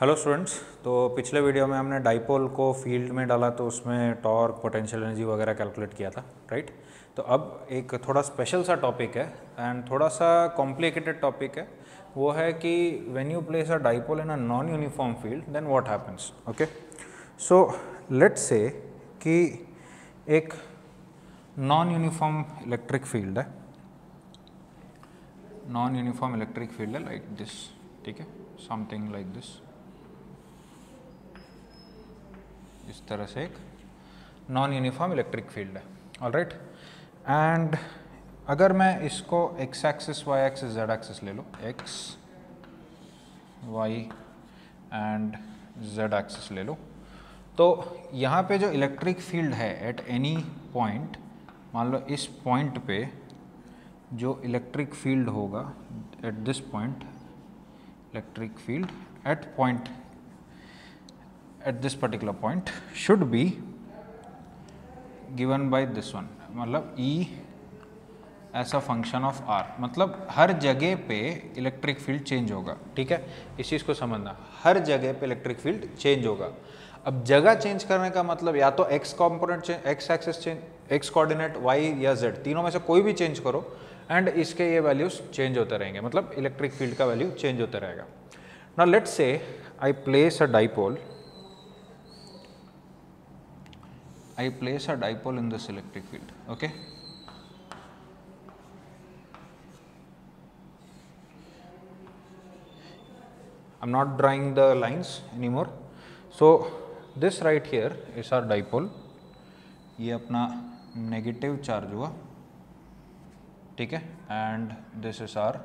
Hello students. तो पिछले video में हमने डाइपोल को फील्ड में डाला तो उसमें टॉर्क, पोटेंशियल एनर्जी वगैरह कैलकुलेट किया था, राइट। तो अब एक थोड़ा स्पेशल सा टॉपिक है एंड थोड़ा सा कॉम्प्लिकेटेड टॉपिक है। वो है कि when you place a dipole in a non uniform field then what happens. Okay, so let's say कि एक नॉन यूनिफॉर्म इलेक्ट्रिक फील्ड है, नॉन यूनिफॉर्म इलेक्ट्रिक फील्ड है लाइक दिस, ठीक है, समथिंग लाइक दिस। इस तरह से एक नॉन यूनिफॉर्म इलेक्ट्रिक फील्ड है, ऑलराइट। एंड अगर मैं इसको X axis, Y axis, Z axis ले लो, X Y and Z axis ले लो, तो यहाँ पे जो इलेक्ट्रिक फील्ड है एट एनी पॉइंट, मान लो इस पॉइंट पे जो इलेक्ट्रिक फील्ड होगा at this point, electric field at point at this particular point should be given by this one, मतलब E as a function of R, मतलब हर जगह पे इलेक्ट्रिक फील्ड चेंज होगा, ठीक है। इस चीज़ को समझना, हर जगह पे इलेक्ट्रिक फील्ड चेंज होगा। अब जगह चेंज करने का मतलब या तो X component change, X axis change, X coordinate, Y या जेड, तीनों में से कोई भी चेंज करो एंड इसके ये वैल्यूज चेंज होते रहेंगे, मतलब इलेक्ट्रिक फील्ड का वैल्यू चेंज होता रहेगा। Now let's say I place a dipole, I place a dipole in this electric field, okay. I'm not drawing the lines anymore. So this right here is our dipole. ये अपना negative charge हुआ, ठीक है, and this is our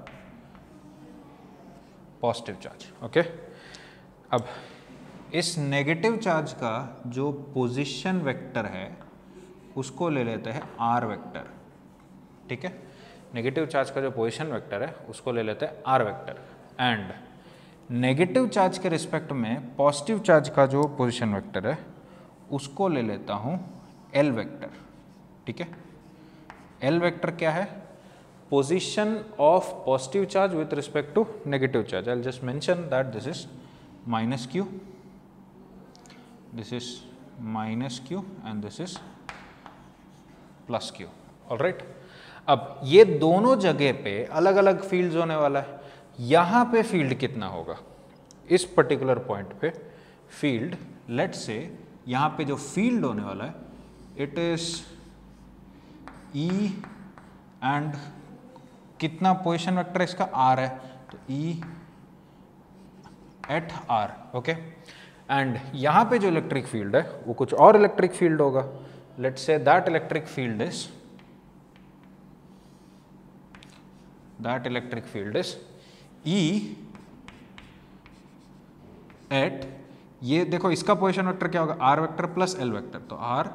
positive charge, okay. अब इस negative charge का जो position vector है उसको ले लेते हैं आर वेक्टर, ठीक है। नेगेटिव चार्ज का जो पोजीशन वेक्टर है उसको ले लेते हैं R vector, and negative charge के रिस्पेक्ट में पॉजिटिव चार्ज का जो पोजीशन वेक्टर है उसको ले लेता हूँ एल वेक्टर, ठीक है। एल वेक्टर क्या है? Position of positive charge with respect to negative charge. I will just mention that this is minus Q, this is minus q and this is plus q, all right। अब ये दोनों जगह पे अलग अलग fields होने वाला है। यहाँ पे फील्ड कितना होगा? इस पर्टिकुलर पॉइंट पे फील्ड, लेट्स से यहाँ पे जो फील्ड होने वाला है इट इज E एंड कितना पोजीशन वेक्टर इसका R है, तो E at R, okay. And यहाँ पे जो इलेक्ट्रिक फील्ड है वो कुछ और इलेक्ट्रिक फील्ड होगा। Let's say that electric field is E at, ये देखो इसका पोजीशन वेक्टर क्या होगा? R vector plus L vector, तो R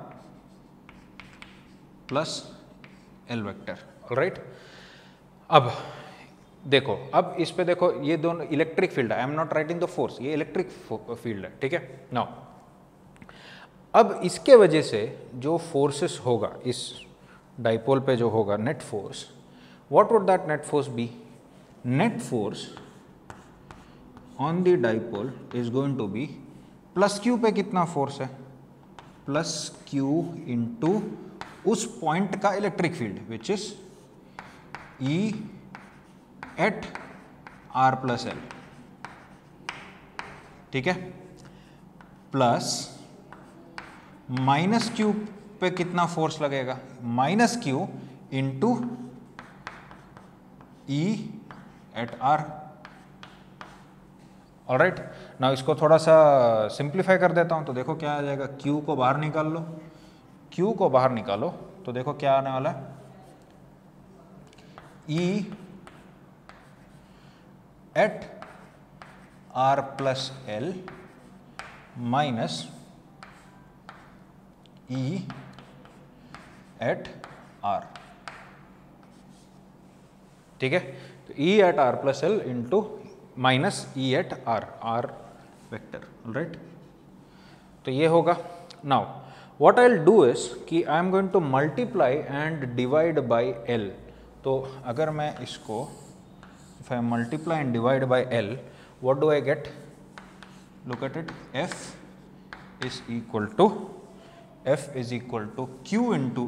plus L vector, alright. अब देखो, अब इस पे देखो, ये दोनों इलेक्ट्रिक फील्ड है, I am not writing the force, ये इलेक्ट्रिक फील्ड है, ठीक है। नाउ अब इसके वजह से जो फोर्सेस होगा इस डाइपोल पे, जो होगा net force, what would that net force be? Net force on the dipole is going to be plus Q पे कितना फोर्स है? प्लस क्यू इंटू उस पॉइंट का electric field which is E at R plus L, ठीक है, plus minus q पे कितना force लगेगा? Minus Q into E at R, alright. Now इसको थोड़ा सा सिंप्लीफाई कर देता हूं, तो देखो क्या आ जाएगा। Q को बाहर निकाल लो, Q को बाहर निकालो तो देखो क्या आने वाला है? E at R plus L minus E at R, ठीक है। तो E at R plus L into minus E at R, R vector, alright. तो ये होगा। Now what I will do is कि I am going to multiply and divide by L। तो अगर मैं इसको if I multiply and divide by L, what do I get? look at it, F is equal to Q into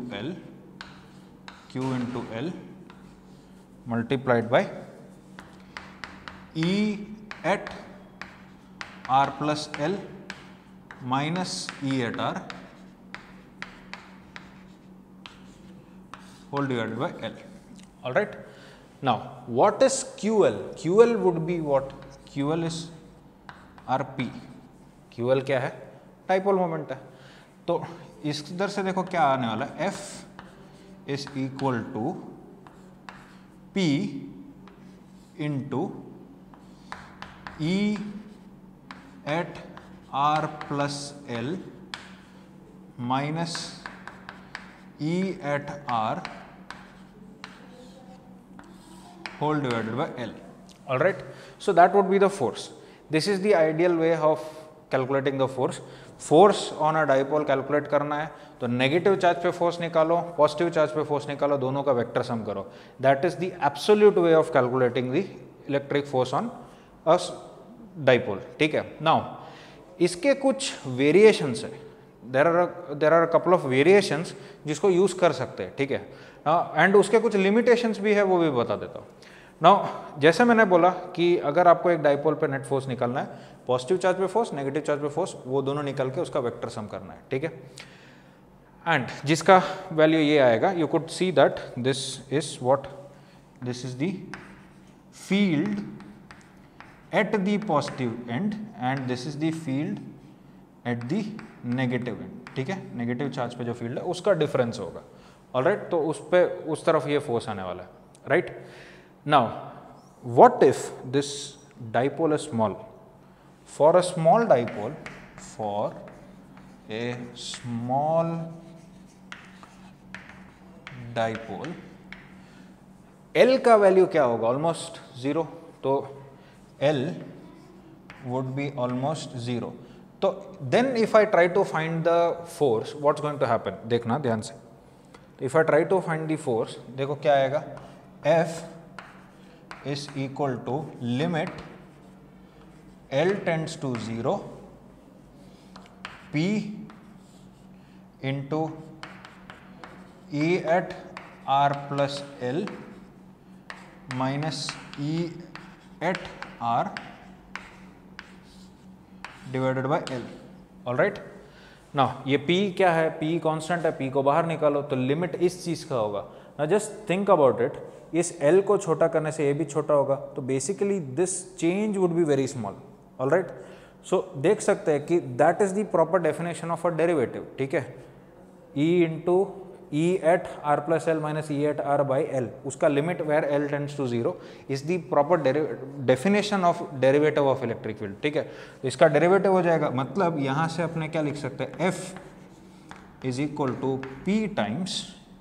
L multiplied by E at R plus L minus E at R whole divided by L. All right. Now, what is QL? QL would be what? QL is RP. QL क्या है? Dipole moment है. तो इधर से देखो क्या आने वाला है, F is equal to P into E at R plus L minus E at R whole divided by L. All right. So that would be the force. This is the ideal way of calculating the force. Force on a dipole calculate करना है तो negative charge पे force निकालो, positive charge पे force निकालो, दोनों का vector sum करो. That is the absolute way of calculating the electric force on a dipole. ठीक है. Now इसके कुछ वेरिएशंस है. There are a couple of variations जिसको यूज कर सकते हैं. ठीक है. एंड उसके कुछ लिमिटेशंस भी है, वो भी बता देता हूँ. नाउ जैसे मैंने बोला कि अगर आपको एक डाइपोल पे नेट फोर्स निकालना है, पॉजिटिव चार्ज पे फोर्स, नेगेटिव चार्ज पे फोर्स, वो दोनों निकल के उसका वेक्टर सम करना है. ठीक है. एंड जिसका वैल्यू ये आएगा, you could see that this is what, this is the field at the positive end and this is the field at the negative end. ठीक है. नेगेटिव चार्ज पे जो फील्ड है उसका डिफरेंस होगा. ऑलराइट. तो उस पे उस तरफ ये फोर्स आने वाला है. Right. Now what if this dipole is small? For a small dipole, for a small dipole L का वैल्यू क्या होगा? ऑलमोस्ट 0. तो L वुड बी ऑलमोस्ट 0. तो then if I try to find the force, what's going to happen? देखना ध्यान से. If I try to find the force, देखो क्या आएगा. F is equal to limit L tends to 0 P into E at R plus L minus E at R divided by L. All right. Now ये P क्या है? P constant है. P को बाहर निकालो तो लिमिट इस चीज का होगा. Now just think about it. इस L को छोटा करने से ये भी छोटा होगा, तो basically this change would be very small. Alright. So देख सकते हैं कि that is the proper definition of a derivative. ठीक है. E into E at R plus L minus E at R by L, उसका limit where L tends to 0 is the proper definition of derivative of electric field. ठीक है. तो इसका derivative हो जाएगा, मतलब यहाँ से अपने क्या लिख सकते हैं? F is equal to P times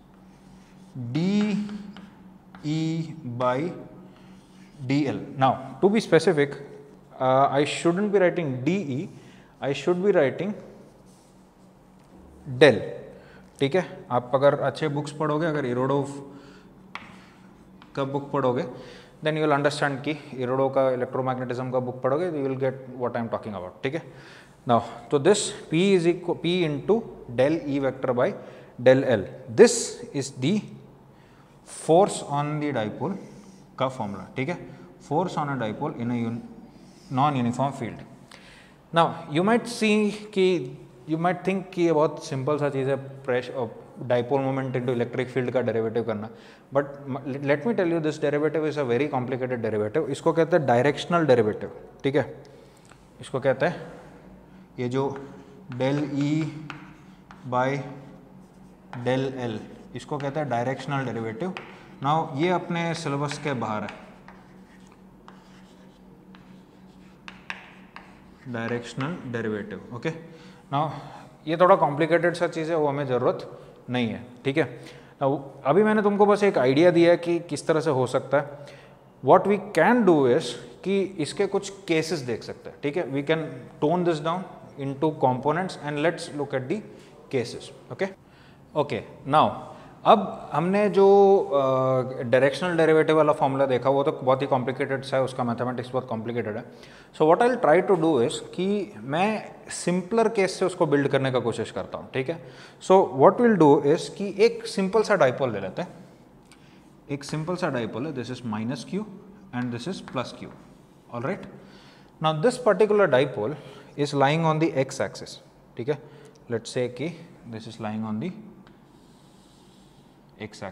E by dl. Now to be specific, I shouldn't be writing dE, I should be writing del. ठीक है. आप अगर अच्छे बुक्स पढ़ोगे, अगर इरोडोव का बुक पढ़ोगे, देन यू विल अंडरस्टैंड कि इरोडोव का इलेक्ट्रोमैग्नेटिज्म का बुक पढ़ोगे, you will get what I am talking about. ठीक है. नाउ तो this P is equal P into del E vector by del L. This is the force on the dipole का formula. ठीक है. Force on a dipole in a non uniform field. Now you might see कि you might think कि ये बहुत simple सा चीज़ है, pressure dipole moment into electric field का डेरिवेटिव करना. But let me tell you, this derivative is a very complicated derivative. इसको कहते हैं डायरेक्शनल डेरिवेटिव. ठीक है. इसको कहते हैं ये जो del E by del L, इसको कहते हैं डायरेक्शनल डेरिवेटिव. नाउ ये अपने सिलेबस के बाहर है. Directional derivative. ओके. नाउ ये थोड़ा कॉम्प्लिकेटेड सा चीज़ है, वो हमें ज़रूरत नहीं है. ठीक है. नाउ अभी मैंने तुमको बस एक आइडिया दिया है कि किस तरह से हो सकता है. What we can do is कि इसके कुछ केसेस देख सकते हैं. ठीक है. We can tone this down into components and let's look at the cases. Okay. Okay, now अब हमने जो डायरेक्शनल डेरिवेटिव वाला फॉर्मूला देखा वो तो बहुत ही कॉम्प्लिकेटेड सा है, उसका मैथमेटिक्स बहुत कॉम्प्लिकेटेड है. So what I will try to do is कि मैं सिंपलर केस से उसको बिल्ड करने का कोशिश करता हूँ. ठीक है. So what will do is कि एक सिंपल सा डाइपोल ले लेते हैं. एक सिंपल सा डाइपोल है, this is minus q and this is plus q. Alright. Now this particular dipole is lying on the x axis. ठीक है. लेट्स से कि this is lying on the x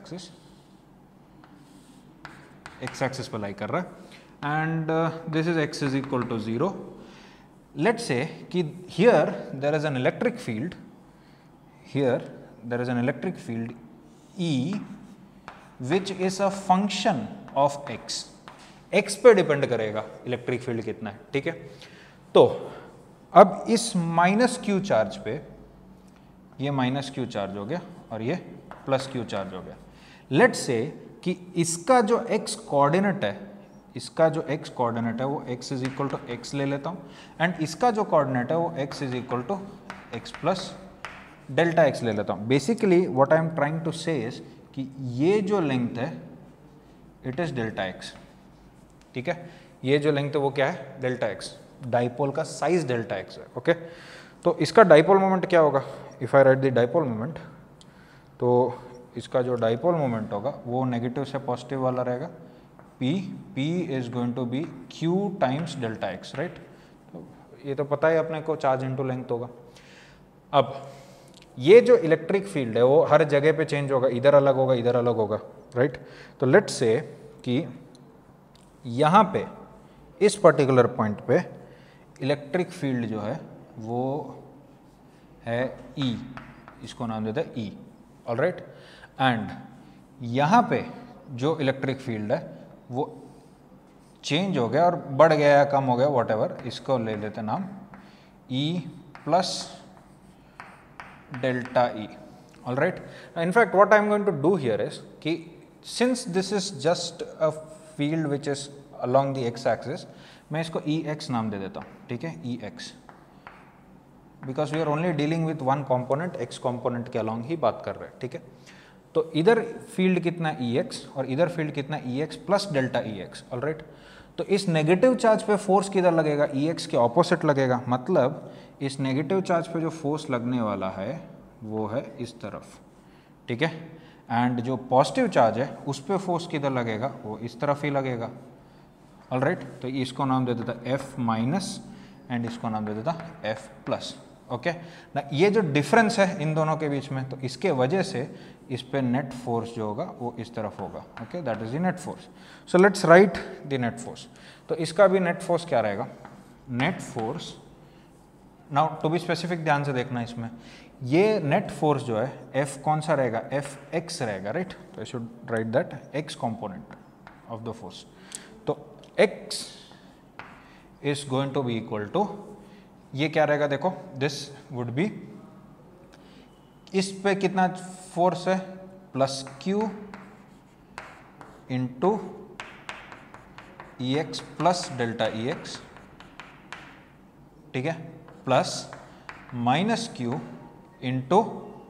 axis पर lie कर रहा है and this is x is equal to 0. Let's say कि here there is an electric field, here there is an electric field E which is a function of x. X पे depend करेगा electric field कितना है. ठीक है. तो अब इस माइनस क्यू चार्ज पे ये माइनस क्यू चार्ज हो गया और ये प्लस क्यू चार्ज हो गया. लेट्स से कि इसका जो x कोऑर्डिनेट है, इसका जो x कोऑर्डिनेट है वो x is equal to x ले लेता हूँ एंड इसका जो कोऑर्डिनेट है वो x is equal to x plus delta x ले लेता हूँ. Basically what I am trying to say is कि ये जो लेंथ है इट इज डेल्टा x. ठीक है. ये जो लेंथ है वो क्या है? Delta x. डाइपोल का साइज डेल्टा x है. ओके. तो इसका डाइपोल मोमेंट क्या होगा? If I write the dipole moment, तो इसका जो डाइपोल मोमेंट होगा वो नेगेटिव से पॉजिटिव वाला रहेगा. P is going to be Q times delta x. Right. तो ये तो पता है अपने को, चार्ज इनटू लेंथ होगा. अब ये जो इलेक्ट्रिक फील्ड है वो हर जगह पे चेंज होगा, इधर अलग होगा, इधर अलग होगा. राइट. तो लेट्स से कि यहाँ पे इस पर्टिकुलर पॉइंट पे इलेक्ट्रिक फील्ड जो है वो है E, इसको नाम देते हैं E. ऑलराइट. एंड यहाँ पे जो इलेक्ट्रिक फील्ड है वो चेंज हो गया और बढ़ गया या कम हो गया, वॉट एवर, इसको ले लेते नाम E plus delta E. Alright. In fact what I am going to do here is कि since this is just a field which is along the x axis, मैं इसको EX नाम दे देता हूँ. ठीक है. EX, because we are only dealing with one component, x component के along ही बात कर रहे हैं. ठीक है. तो इधर फील्ड कितना EX और इधर फील्ड कितना EX plus delta EX. Alright. तो इस नेगेटिव चार्ज पे फोर्स किधर लगेगा? EX के ऑपोजिट लगेगा. मतलब इस नेगेटिव चार्ज पे जो फोर्स लगने वाला है वो है इस तरफ. ठीक है. एंड जो पॉजिटिव चार्ज है उस पे फोर्स किधर लगेगा? वो इस तरफ ही लगेगा. ऑलराइट. तो इसको नाम दे देता F माइनस एंड इसको नाम दे देता F प्लस. ओके ना. ये जो डिफरेंस है इन दोनों के बीच में, तो इसके वजह से इस पे नेट फोर्स जो होगा वो इस तरफ होगा. Okay. That is the net force. So let's write the net force. तो इसका भी नेट फोर्स क्या रहेगा? Net force, now to be specific ध्यान से देखना इसमें, ये नेट फोर्स जो है F कौन सा रहेगा? Fx रहेगा. राइट. तो I should write that x component of the force. तो x is going to be equal to, ये क्या रहेगा? देखो, दिस वुड बी, इस पे कितना फोर्स है? Plus Q into EX plus delta EX. ठीक है. Plus minus Q into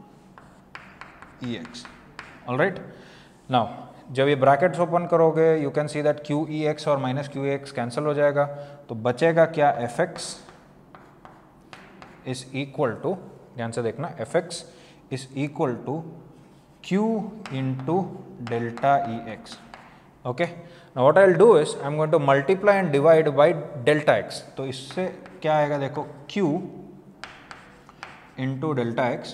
EX. Alright. Now जब ये ब्रैकेट्स ओपन करोगे you can see that QEX और माइनस QEX कैंसिल हो जाएगा. तो बचेगा क्या? Fx इज इक्वल टू, ध्यान से देखना, Fx is equal to Q into delta EX. Okay. Now what I will do is I am going to multiply and divide by delta x. तो इससे क्या आएगा? देखो, Q into delta x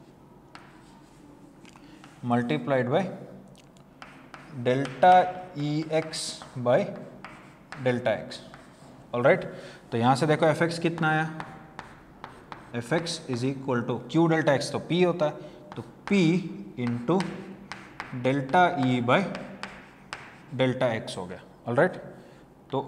multiplied by delta EX by delta x. Alright. तो यहाँ से देखो Fx कितना आया? Fx is equal to Q delta x, तो P होता है, तो P into delta E by delta x हो गया. ऑलराइट. तो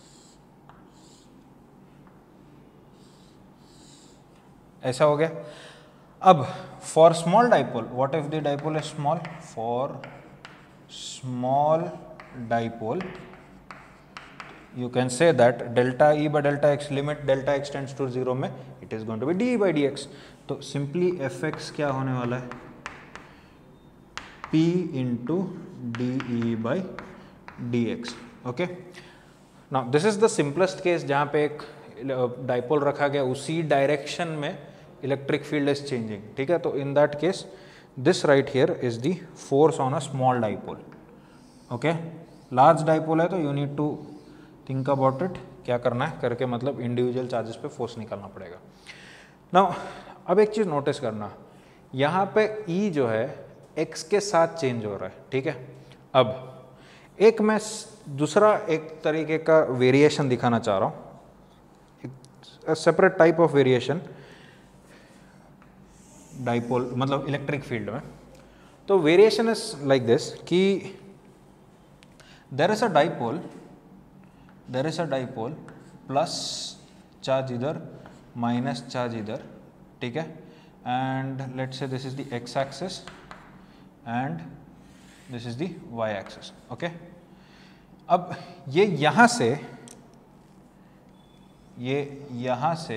ऐसा हो गया. अब for small dipole, what if the dipole is small? For small dipole you can say that delta E by delta x, limit delta x tends to 0 में it is going to be d by dx. तो simply fx क्या होने वाला है? P into dE by dx. Okay, now this is the simplest case जहाँ पे एक dipole रखा गया, उसी डायरेक्शन में इलेक्ट्रिक फील्ड इज चेंजिंग. ठीक है, तो in that case this right here is the force on a small dipole. Okay, large dipole है तो you need to think about it, क्या करना है करके, मतलब इंडिविजुअल चार्जेस पे फोर्स निकालना पड़ेगा. नाउ अब एक चीज़ नोटिस करना, यहाँ पे E जो है x के साथ चेंज हो रहा है. ठीक है, अब एक मैं दूसरा एक तरीके का वेरिएशन दिखाना चाह रहा हूँ, separate type of variation dipole मतलब इलेक्ट्रिक फील्ड में. तो वेरिएशन इज लाइक दिस कि there is a dipole plus charge इधर माइनस चार्ज इधर. ठीक है, and let's say this is the x axis and this is the y axis. Okay, अब ये यहाँ से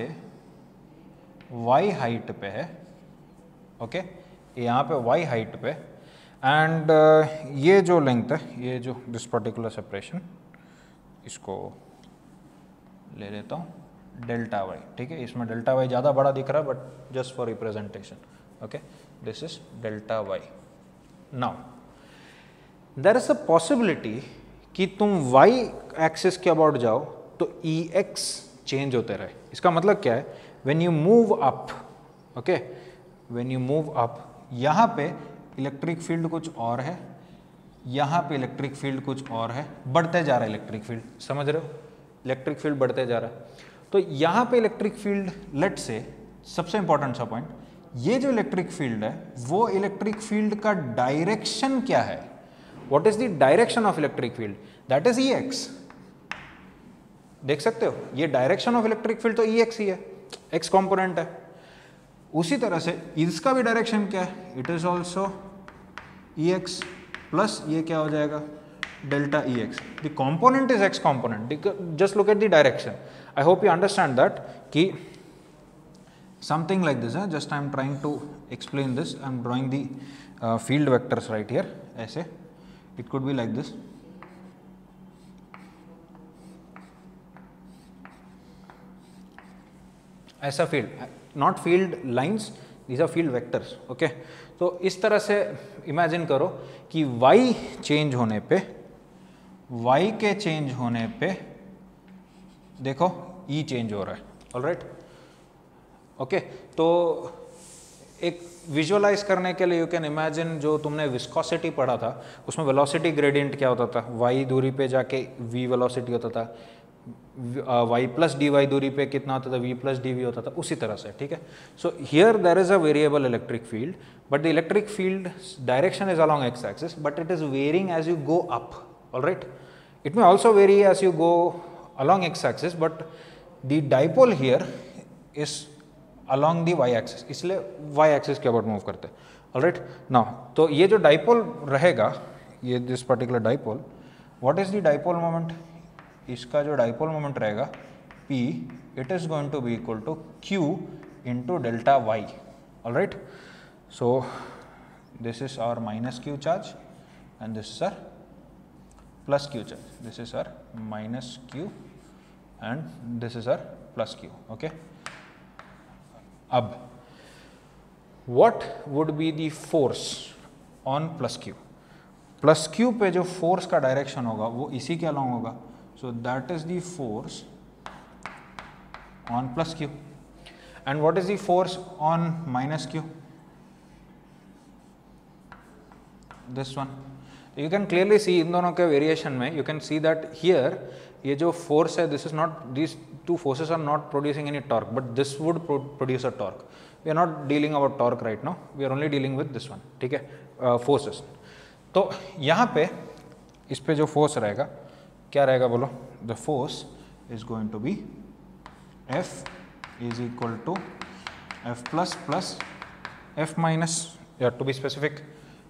y हाइट पे है. ओके, ये यहाँ पे y हाइट पे, एंड ये जो लेंथ है, ये जो दिस पर्टिकुलर सेपरेशन, इसको ले लेता हूँ डेल्टा वाई. ठीक है, इसमें डेल्टा वाई ज़्यादा बड़ा दिख रहा है but just for representation. Okay, this is delta y. Now there is a possibility कि तुम y एक्सिस के अबाउट जाओ तो Ex चेंज होते रहे. इसका मतलब क्या है, when you move up, okay, when you move up, यहाँ पे इलेक्ट्रिक फील्ड कुछ और है, यहाँ पे इलेक्ट्रिक फील्ड कुछ और है, बढ़ते जा रहा है इलेक्ट्रिक फील्ड. समझ रहे हो, इलेक्ट्रिक फील्ड बढ़ते जा रहा है. तो यहाँ पे इलेक्ट्रिक फील्ड, लेट से सबसे इंपॉर्टेंट सा पॉइंट, ये जो इलेक्ट्रिक फील्ड है वो इलेक्ट्रिक फील्ड का डायरेक्शन क्या है, what is the direction of electric field, that is Ex. देख सकते हो, ये डायरेक्शन ऑफ इलेक्ट्रिक फील्ड तो Ex ही है, x कंपोनेंट है. उसी तरह से इसका भी डायरेक्शन क्या है, it is also Ex plus ये क्या हो जाएगा delta Ex. The component is x component, just look at the direction. I hope you understand that कि something like this, just I am trying to explain this. I am drawing the field vectors right here. ऐसे it could be like this. ऐसा field, not field lines, these are field vectors. Okay, तो इस तरह से imagine करो कि y change होने पे, y के चेंज होने पे देखो E चेंज हो रहा है. ऑलराइट, ओके, तो एक विजुअलाइज करने के लिए यू कैन इमेजिन, जो तुमने विस्कोसिटी पढ़ा था उसमें वेलोसिटी ग्रेडियंट क्या होता था, y दूरी पे जाके v वेलोसिटी होता था, y प्लस dy दूरी पे कितना होता था, v प्लस dv होता था, उसी तरह से. ठीक है, so here there is a variable electric field, but the electric field direction is along x axis, but it is varying as you go up. Alright, it may also vary as you go along x axis, but the dipole here is along the y axis, इसलिए y axis के about move करते हैं. Alright, now तो ये जो dipole रहेगा, ये this particular dipole, what is the dipole moment, इसका जो डाइपोल मोमेंट रहेगा p, it is going to be equal to q into delta y. Alright, so this is our minus q charge and this is our plus q charge. This is our minus q and this is our plus q. Okay, अब what would be the force on plus q? Plus q पे जो force का direction होगा वो इसी के along होगा, so that is the force on plus q. And what is the force on minus q? This one. You can clearly see इन दोनों के वेरिएशन में, you can see that here ये जो force है, this is not, these two forces are not producing any torque, but this would produce a torque. We are not dealing about torque right now, we are only dealing with this one. ठीक है, forces. तो यहाँ पे इस पे जो force रहेगा क्या रहेगा बोलो, the force is going to be F is equal to F plus plus F minus, या to be specific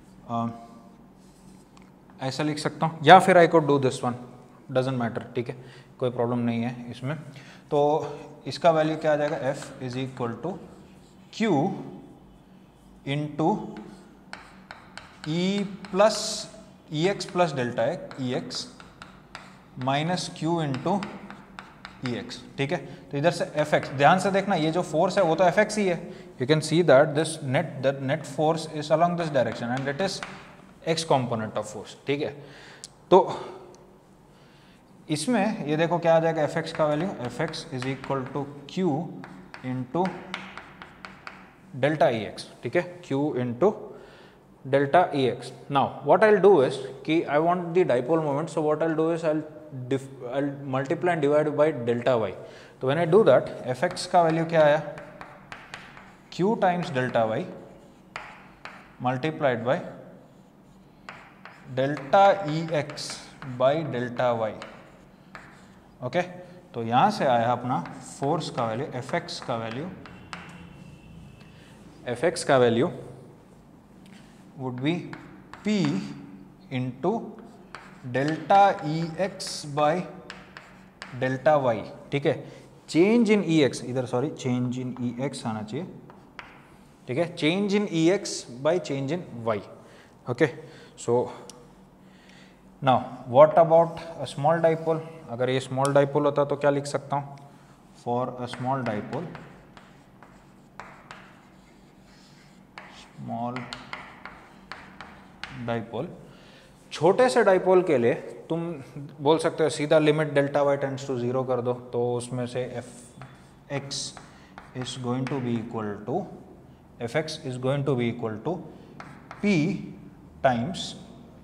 ऐसा लिख सकता हूँ, या फिर I could do this one, doesn't matter. ठीक है, कोई प्रॉब्लम नहीं है इसमें. तो इसका वैल्यू क्या आ जाएगा, F is equal to Q into E plus E x plus delta E x minus Q into E x, ठीक है। तो इधर से एफ एक्स, ध्यान से देखना ये जो फोर्स है वो तो एफ एक्स ही है। You can see that this net force is along this direction and it is x component of force, ठीक है। तो इसमें ये देखो क्या आ जाएगा, एफ एक्स का value, F x is equal to q into delta E x, ठीक है, q into delta E x. Now what I will do is कि I want the dipole moment, so what I will do is I'll multiply and divide by delta y. तो when I do that, fx का value क्या आया, q times delta y multiplied by delta ex by delta y, ओके। तो यहाँ से आया अपना फोर्स का वैल्यू, fx का value would be p into delta E x by delta y, ठीक है। चेंज इन ई एक्स, इधर sorry change in E x आना चाहिए, ठीक है, change in E x by change in y, okay. So now what about a small dipole, अगर ये small dipole होता तो क्या लिख सकता हूँ, फॉर अ स्मॉल डाइपोल, छोटे से डाइपोल के लिए तुम बोल सकते हो सीधा limit delta y tends to 0 कर दो, तो उसमें से F x is going to be equal to p times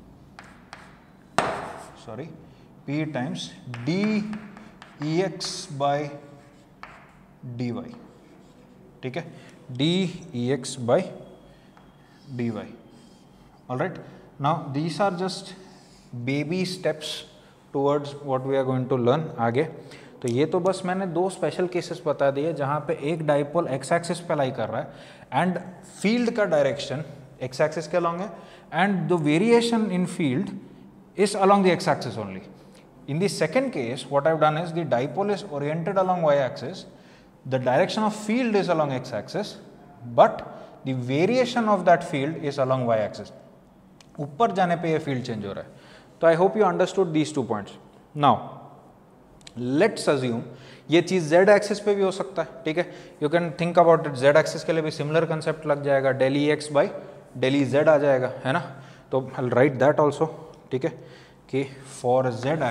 d E x by d y, ठीक है, d E x by d y, alright. Now these are just baby steps towards what we are going to learn आगे। तो ये तो बस मैंने दो special cases बता दिए जहाँ पे एक डाइपोल एक्स एक्सिस पे लाई कर रहा है एंड फील्ड का डायरेक्शन एक्स एक्सिस के अलॉन्ग है and the variation in field is along the x axis only. In the second case, what I have done is the dipole is oriented along y-axis, the direction of field is along x-axis, but the variation of that field is along y-axis. ऊपर जाने पे ये field change हो रहा है. तो I hope you understood these 2 points. Now, let's assume ये चीज़ z axis पे भी हो सकता है, ठीक है. You can think about it, z axis के लिए भी सिमिलर कंसेप्ट लग जाएगा, del E x by del E z आ जाएगा, है ना. तो I will write that also, ठीक है, कि for z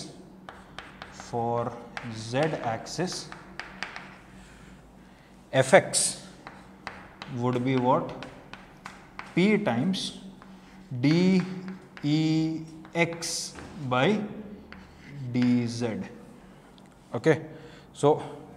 axis fx would be what, p times dex by dz. Okay, so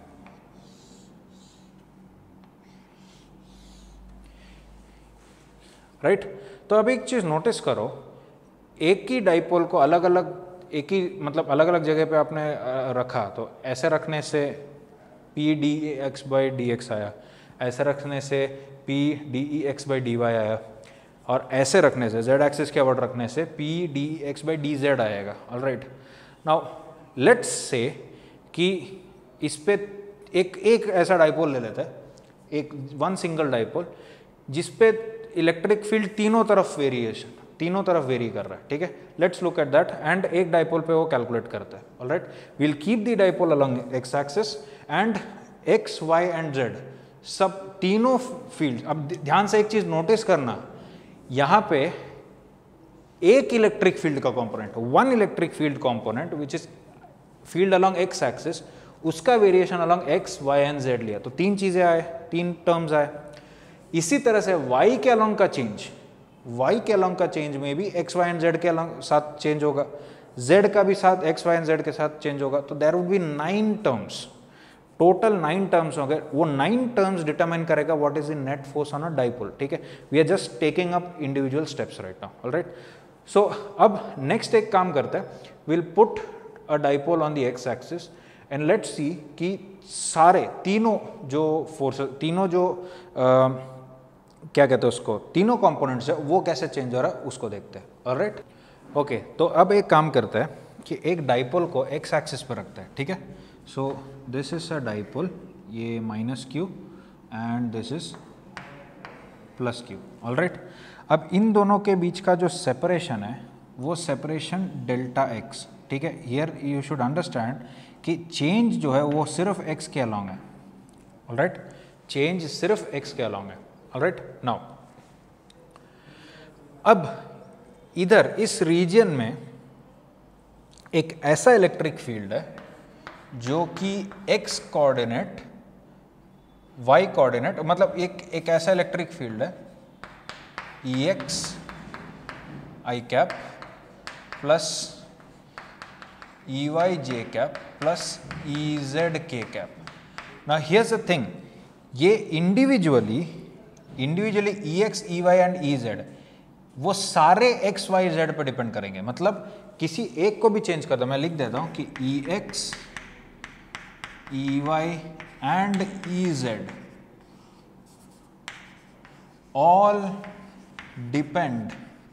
right. तो अब एक चीज नोटिस करो, एक ही डाइपोल को अलग अलग, एक ही मतलब अलग अलग जगह पे आपने रखा, तो ऐसे रखने से p d x by d x आया, ऐसे रखने से p d E x by d y आया, और ऐसे रखने से जेड एक्सिस के अबाउट रखने से p d x by d z आएगा. ऑलराइट, नाउ लेट्स से कि इस पे एक ऐसा डाइपोल ले लेते हैं, एक वन सिंगल डाइपोल जिसपे इलेक्ट्रिक फील्ड तीनों तरफ वेरी कर रहा है, ठीक है. Let's look at that, and एक डाइपोल पे वो कैलकुलेट करता है. ऑलराइट, we will keep the dipole along x axis and x Y and z सब तीनों फील्ड. अब ध्यान से एक चीज नोटिस करना, यहां पे एक इलेक्ट्रिक फील्ड का component, one electric field component which is field along x axis, उसका variation along x Y and z लिया, तो तीन चीजें आए, तीन टर्म्स आए. इसी तरह से y के अलोंग का चेंज में भी x, y एंड z के अलोंग साथ चेंज होगा, z का भी साथ x, y एंड z के साथ चेंज होगा. तो there would be 9 terms, total 9 terms हो गए. वो 9 टर्म्स डिटरमाइन करेगा what is the net force on a dipole, ठीक है. We are just taking up individual steps right now. Alright, so अब नेक्स्ट एक काम करते हैं, will put a dipole on the x axis and let's see कि सारे तीनों जो फोर्सेस, तीनों जो क्या कहते हैं उसको, तीनों कंपोनेंट्स है वो कैसे चेंज हो रहा है उसको देखते हैं. Alright, okay. तो अब एक काम करते हैं कि एक डाइपोल को एक्स एक्सिस पर रखते हैं, ठीक है. So this is a dipole, ये -q and this is plus q. Alright, अब इन दोनों के बीच का जो सेपरेशन है वो सेपरेशन डेल्टा एक्स, ठीक है। हियर यू शुड अंडरस्टैंड कि चेंज जो है वो सिर्फ एक्स के अलॉन्ग है। ऑलराइट, चेंज सिर्फ एक्स के अलॉन्ग है। ऑलराइट, नाउ अब इधर इस रीजन में एक ऐसा इलेक्ट्रिक फील्ड है जो कि एक्स कोऑर्डिनेट, वाई कोऑर्डिनेट, मतलब एक ऐसा इलेक्ट्रिक फील्ड है E x i cap plus E y j cap plus E z k cap. Now here's the thing, ये individually E x E y and E z वो सारे x y z पर depend करेंगे। मतलब किसी एक को भी चेंज कर दो, मैं लिख देता हूं कि E x E y and E z all depend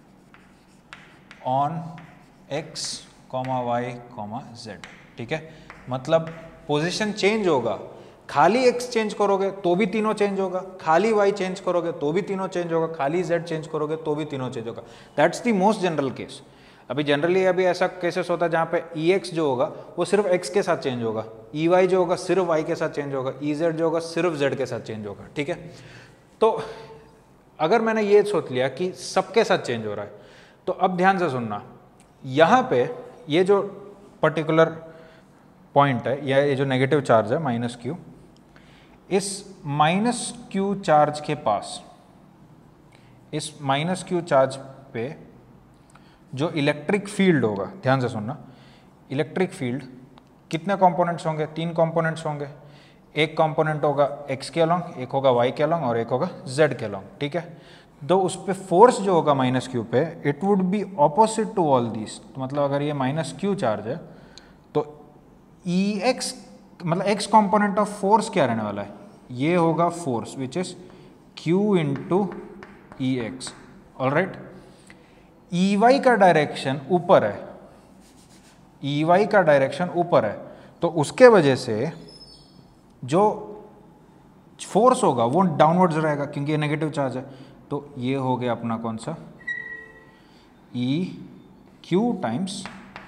on x comma y comma z, ठीक है। मतलब पोजीशन चेंज होगा, खाली एक्स चेंज करोगे तो भी तीनों चेंज होगा, खाली वाई चेंज करोगे तो भी तीनों चेंज होगा, खाली जेड चेंज करोगे तो भी तीनों चेंज होगा। That's the most general case. अभी जनरली अभी ऐसा केसेस होता है जहाँ पे ई एक्स जो होगा वो सिर्फ एक्स के साथ चेंज होगा, ई वाई जो होगा सिर्फ वाई के साथ चेंज होगा, ई जेड जो होगा सिर्फ जेड के साथ चेंज होगा, ठीक है। तो अगर मैंने ये सोच लिया कि सबके साथ चेंज हो रहा है, तो अब ध्यान से सुनना, यहाँ पे ये जो पर्टिकुलर पॉइंट है या ये जो नेगेटिव चार्ज है माइनस क्यू, इस माइनस क्यू चार्ज के पास, इस माइनस क्यू चार्ज पे जो इलेक्ट्रिक फील्ड होगा, ध्यान से सुनना, इलेक्ट्रिक फील्ड कितने कंपोनेंट्स होंगे? 3 कंपोनेंट्स होंगे। एक कंपोनेंट होगा एक्स के अलॉन्ग, एक होगा वाई के अलॉन्ग और एक होगा जेड के अलॉन्ग, ठीक है। तो उस पर फोर्स जो होगा माइनस क्यू पे, it would be opposite to all these. तो मतलब अगर ये माइनस क्यू चार्ज है तो ई एक्स मतलब एक्स कंपोनेंट ऑफ फोर्स क्या रहने वाला है? ये होगा force which is q into E x. Alright, E y का डायरेक्शन ऊपर है, ई वाई का डायरेक्शन ऊपर है, तो उसके वजह से जो फोर्स होगा वो डाउनवर्ड्स रहेगा क्योंकि ये नेगेटिव चार्ज है। तो ये हो गया अपना कौन सा, E q times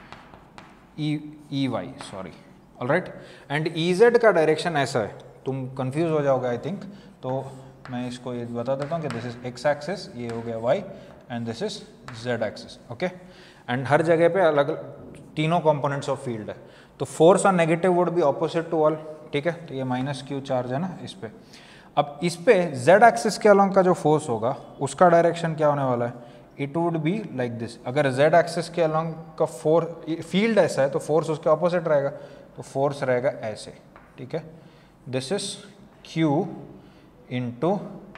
E y, sorry. Alright, and E z का डायरेक्शन ऐसा है, तुम कंफ्यूज हो जाओगे आई थिंक, तो मैं इसको ये बता देता हूँ कि दिस इज एक्स एक्सिस, ये हो गया y and this is z axis, okay. And हर जगह पे अलग तीनों कंपोनेंट्स ऑफ फील्ड है, तो force on negative would be opposite to all, ठीक है। तो ये माइनस क्यू चार्ज है ना इस पे। अब इस पे जेड एक्सिस के अलॉन्ग का जो फोर्स होगा उसका डायरेक्शन क्या होने वाला है? It would be like this. अगर जेड एक्सिस के अलॉन्ग का फील्ड ऐसा है तो फोर्स उसके ऑपोजिट रहेगा, तो फोर्स रहेगा ऐसे, ठीक है। This is q into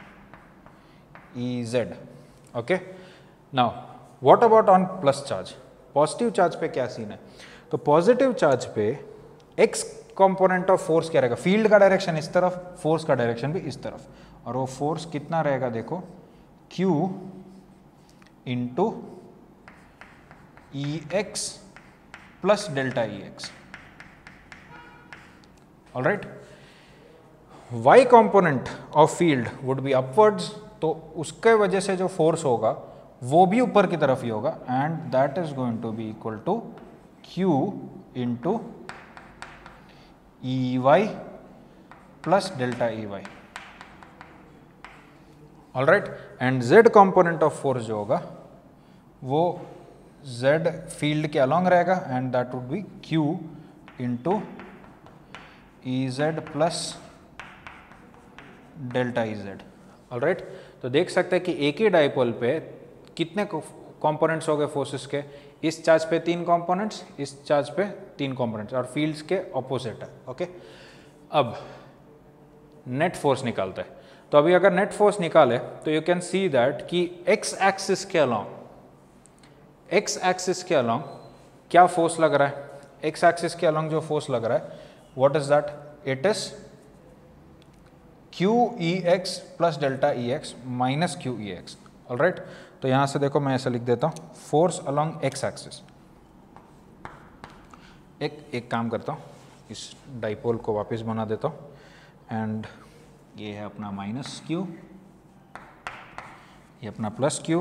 E z, okay. Now what about on plus charge? Positive charge पे क्या सीन है? तो पॉजिटिव चार्ज पे एक्स कंपोनेंट ऑफ फोर्स क्या रहेगा? फील्ड का डायरेक्शन इस तरफ, फोर्स का डायरेक्शन भी इस तरफ, और वो फोर्स कितना रहेगा देखो, Q into E x plus delta E x. Alright, y component of field would be upwards, तो उसके वजह से जो फोर्स होगा वो भी ऊपर की तरफ ही होगा, and that is going to be equal to Q into E y plus delta E y. Alright, and z component of force जो होगा वो z फील्ड के अलॉन्ग रहेगा, and that would be Q into E z plus delta E z. Alright, तो देख सकते हैं कि एक ही डाइपोल पे कितने कंपोनेंट्स हो गए फोर्सेस के? इस चार्ज पे 3 कंपोनेंट्स, इस चार्ज पे 3 कंपोनेंट्स, और फील्ड्स के ऑपोजिट है, ओके। अब नेट फोर्स निकालते हैं, तो अभी अगर नेट फोर्स निकाले तो यू कैन सी दैट कि एक्स एक्सिस के अलॉन्ग क्या फोर्स लग रहा है? एक्स एक्सिस के अलॉन्ग जो फोर्स लग रहा है, what is that? It is q E x plus delta E x minus q E x. Alright, तो यहां से देखो मैं ऐसा लिख देता हूं, फोर्स अलॉन्ग एक्स एक्सिस। एक काम करता हूं, इस डाइपोल को वापस बना देता हूं, एंड ये है अपना माइनस क्यू ये अपना plus q,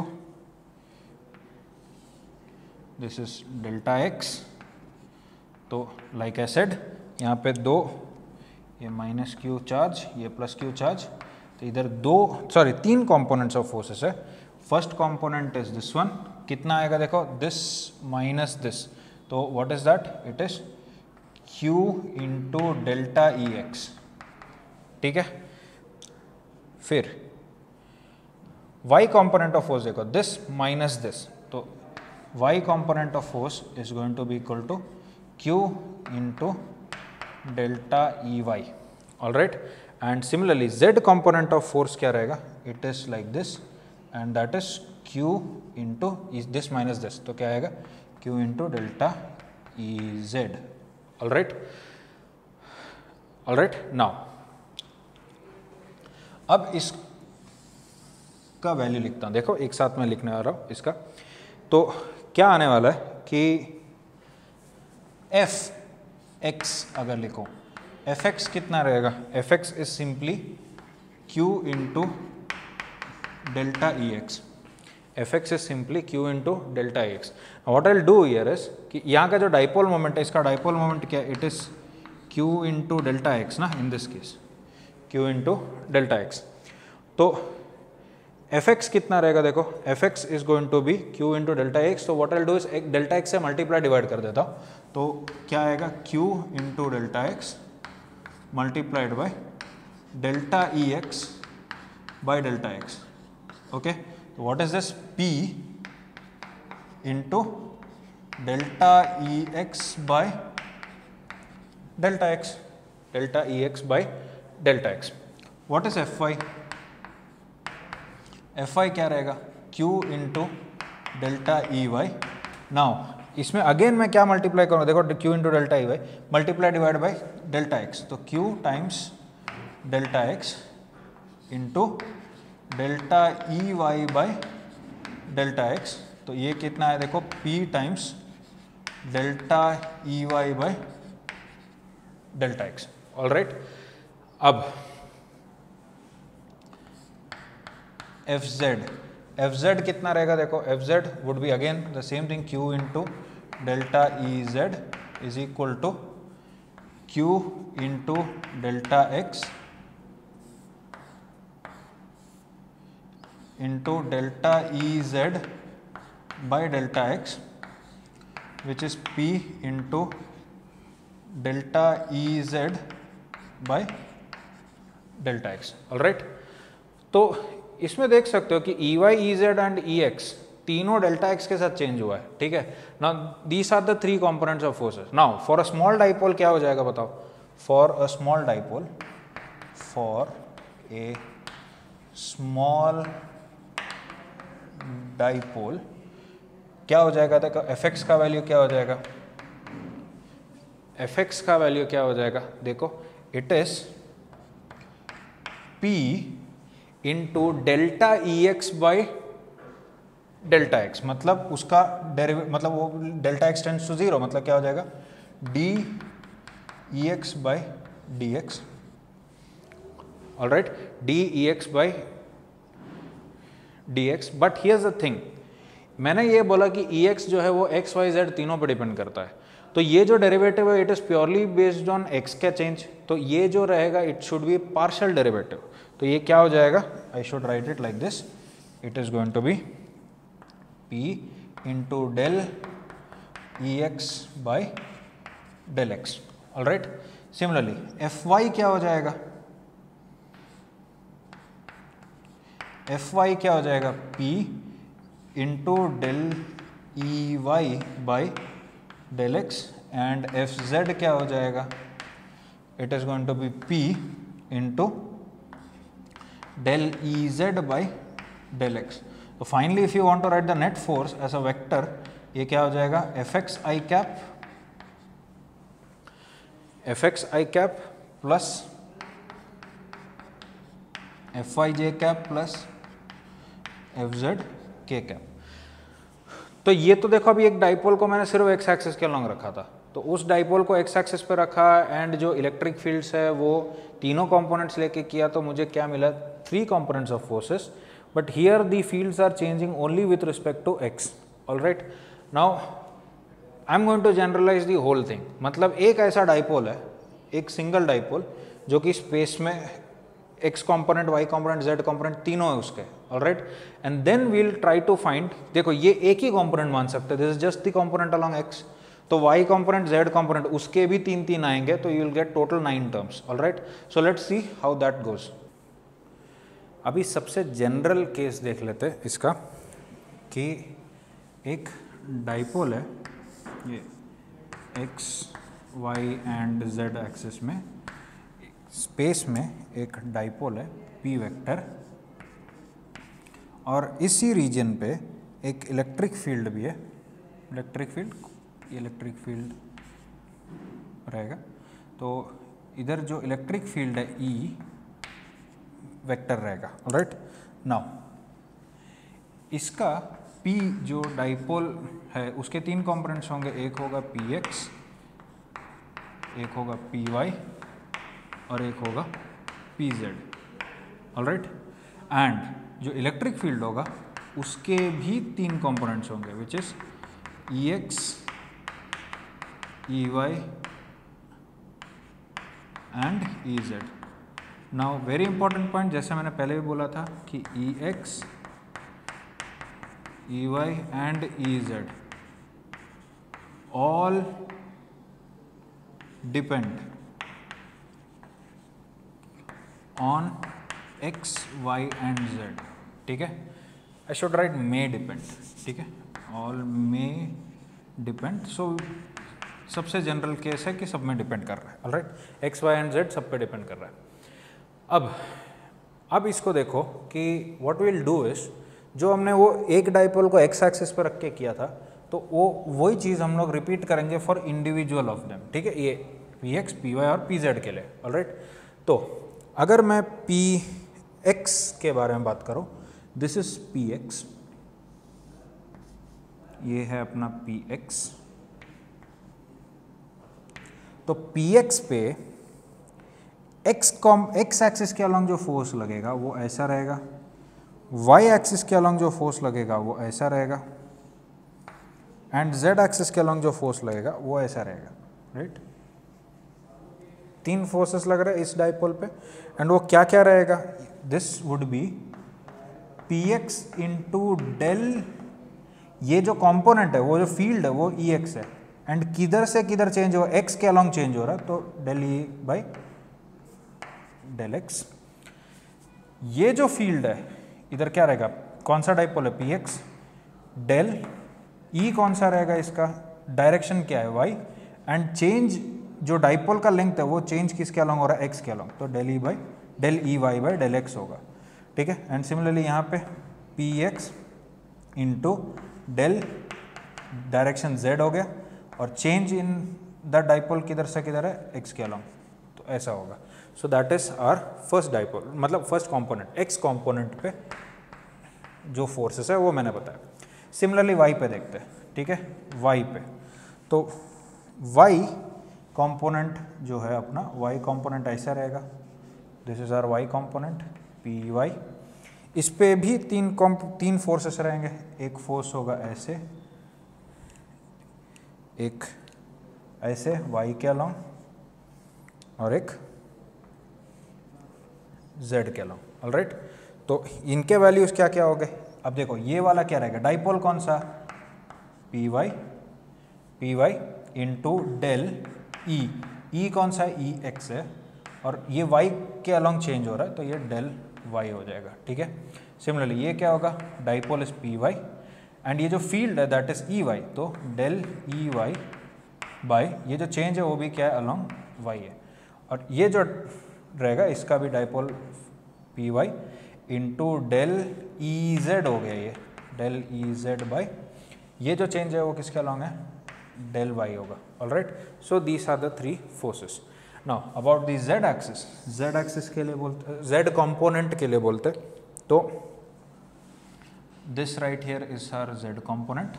this is delta x. तो लाइक आई सेड यहाँ पे दो, ये माइनस क्यू चार्ज, ये प्लस क्यू चार्ज, तो इधर तीन कंपोनेंट्स ऑफ फोर्सेस है। First component is this one, कितना आएगा देखो, दिस माइनस दिस, तो what is that, it is q into delta E x, ठीक है। फिर y कंपोनेंट ऑफ फोर्स देखो, दिस माइनस दिस, तो y component of force is going to be equal to q into delta E y, all right. And similarly z component of force क्या रहेगा, it is like this and that is q into this minus this, तो क्या आएगा q into delta E z, all right. Now अब इसका value लिखता हूँ, देखो एक साथ में लिखने आ रहा हूँ इसका। तो क्या आने वाला है कि एफ एक्स अगर लिखो, एफ एक्स कितना रहेगा, F x is simply q into delta E x, F x is simply q into delta E x. What I will do here is कि यहाँ का जो डाइपोल मोमेंट है, इसका डाइपोल मोमेंट क्या है, it is q into delta x ना, in this case q into delta x. तो एफ एक्स कितना रहेगा देखो, F x is going to be q into delta x. तो what I will do is एक delta x से multiply divide कर देता हूँ, तो क्या आएगा q into delta x multiplied by delta E x by delta x, okay. तो what is this, P into delta E x by delta x, delta E x by delta x. What is F y, F y क्या रहेगा, q into delta E y. Now इसमें again मैं क्या multiply करूँगा, देखो q into delta E y multiply divide by delta x, तो q times delta x into delta E y by delta x, तो ये कितना है देखो, p times delta E y by delta x, all right. अब F कितना रहेगा देखो, F z would be again the same thing, q into delta E z is equal to q into delta x into delta E z by delta x, which is p into delta E z by delta x, all right. तो इसमें देख सकते हो कि E y, E z and E x तीनों delta x के साथ change हुआ है, ठीक है ना। These are the three components of forces. Now for a small dipole क्या हो जाएगा बताओ, for a small dipole, for a small dipole क्या हो जाएगा देखो, एफ एक्स का वैल्यू क्या हो जाएगा, एफ एक्स का वैल्यू क्या हो जाएगा देखो, it is p into delta E x by delta x, मतलब उसका डेरिवेटिव, मतलब वो delta x tends to zero, मतलब क्या हो जाएगा d E x by d x, all right, d E x by d x. But here's the thing, मैंने ये बोला कि ई एक्स जो है वो एक्स वाई जेड तीनों पे डिपेंड करता है, तो ये जो डेरिवेटिव है it is purely based on x का चेंज, तो ये जो रहेगा it should be partial derivative. तो ये क्या हो जाएगा, I should write it like this, it is going to be p into del E x by del x, all right. Similarly F y क्या हो जाएगा, एफ वाई क्या हो जाएगा, p into del E y by del x, and F z क्या हो जाएगा, it is going to be p इंटू del Ez by del x। तो finally if you want to write the net force as a vector, ये क्या हो जाएगा, F x i cap plus F y j cap plus F z k cap. तो ये तो देखो अभी एक डाइपोल को मैंने सिर्फ एक्स एक्सिस के अलॉन्ग रखा था, तो उस डाइपोल को एक्स एक्सिस पे रखा एंड जो इलेक्ट्रिक फील्ड्स है वो तीनों कंपोनेंट्स लेके किया, तो मुझे क्या मिला, three components of forces. but here the fields are changing only with respect to x. All right, now I am going to generalize the whole thing. मतलब एक ऐसा डाइपोल है, एक सिंगल डाइपोल जो कि स्पेस में x component, y component, z component तीनों है उसके. All right, and then we'll try to find, देखो ये एक ही कंपोनेंट मान सकते हैं, this is just the component along x, तो y कंपोनेंट, z कंपोनेंट उसके भी तीन तीन आएंगे, तो you will get total 9 terms. All right, so let's see how that goes. अभी सबसे जनरल केस देख लेते हैं इसका, कि एक डाइपोल है, ये x, y and z axis में स्पेस में एक डाइपोल है p वेक्टर, और इसी रीजन पे एक इलेक्ट्रिक फील्ड भी है. इलेक्ट्रिक फील्ड रहेगा, तो इधर जो इलेक्ट्रिक फील्ड है E वेक्टर रहेगा. ऑलराइट, नाउ इसका P जो डाइपोल है उसके तीन कंपोनेंट्स होंगे, एक होगा Px, एक होगा Py और एक होगा Pz. ऑलराइट, एंड जो इलेक्ट्रिक फील्ड होगा उसके भी तीन कंपोनेंट्स होंगे, which is Ex, Ey and Ez. Now very important point, जैसे मैंने पहले भी बोला था कि Ex, Ey and Ez all depend on x, y and z. ठीक है, I should write may depend. ठीक है, ऑल मे डिपेंड. सो सबसे जनरल केस है कि सब में डिपेंड कर रहा है. Alright, x, y and z सब पे डिपेंड कर रहा है. अब इसको देखो कि व्हाट विल डू इज, जो हमने वो एक डाइपोल को x एक्सिस पर रख के किया था, तो वही चीज़ हम लोग रिपीट करेंगे फॉर इंडिविजुअल ऑफ देम. ठीक है, ये Px, Py और Pz के लिए. ऑलराइट, तो अगर मैं Px के बारे में बात करूं, दिस इज Px, ये है अपना Px. तो Px पे x एक्सिस के अलॉन्ग जो फोर्स लगेगा वो ऐसा रहेगा, y एक्सिस के अलॉन्ग जो फोर्स लगेगा वो ऐसा रहेगा, एंड z एक्सिस के अलॉन्ग जो फोर्स लगेगा वो ऐसा रहेगा. राइट, तीन फोर्सेस लग रहे हैं इस डाइपोल पे, एंड वो क्या क्या रहेगा, this would be Px into del, ये जो कंपोनेंट है, वो जो फील्ड है वो Ex है, एंड किधर से किधर चेंज हो, x के अलॉन्ग चेंज हो रहा है, तो del E by del x. ये जो फील्ड है इधर क्या रहेगा, कौन सा डाइपोल है Px, डेल E कौन सा रहेगा, इसका डायरेक्शन क्या है y, एंड चेंज जो डाइपोल का लेंथ है वो चेंज किसके अलॉन्ग हो रहा है, x के अलॉन्ग, तो del E y by del x होगा. ठीक है, एंड सिमिलरली यहाँ पे Px into del direction z हो गया, और चेंज इन द डाइपोल किधर से किधर है, x के अलॉन्ग, तो ऐसा होगा. So that is our first dipole, मतलब फर्स्ट कंपोनेंट. x कंपोनेंट पे जो फोर्सेस है वो मैंने बताया. सिमिलरली y पे देखते हैं. ठीक है, y पे तो y कंपोनेंट जो है अपना, y कंपोनेंट ऐसा रहेगा, this is our y component Py. इस पे भी तीन फोर्सेस रहेंगे, एक फोर्स होगा ऐसे, एक ऐसे y के अलॉन्ग, और एक z के अलॉन्ग. ऑलराइट, तो इनके वैल्यूज क्या क्या हो गए. अब देखो ये वाला क्या रहेगा, डाइपोल कौन सा, Py इंटू डेल E कौन सा है, Ex है, और ये y के अलॉन्ग चेंज हो रहा है, तो ये डेल y हो जाएगा. ठीक है, सिमिलरली ये क्या होगा, डाइपोल इज Py, एंड ये जो फील्ड है दैट इज Ey, तो डेल Ey बाय ये जो चेंज है वो भी क्या है, अलॉन्ग y है, और ये जो रहेगा इसका भी dipole Py into del Ez हो गया, ये डेल Ez बाय ये जो चेंज है वो किसके अलॉन्ग है, डेल y होगा. Alright, so these are the three forces. Now about the z axis, z axis के लिए बोलते, z कंपोनेंट के लिए बोलते, तो this right here is our z component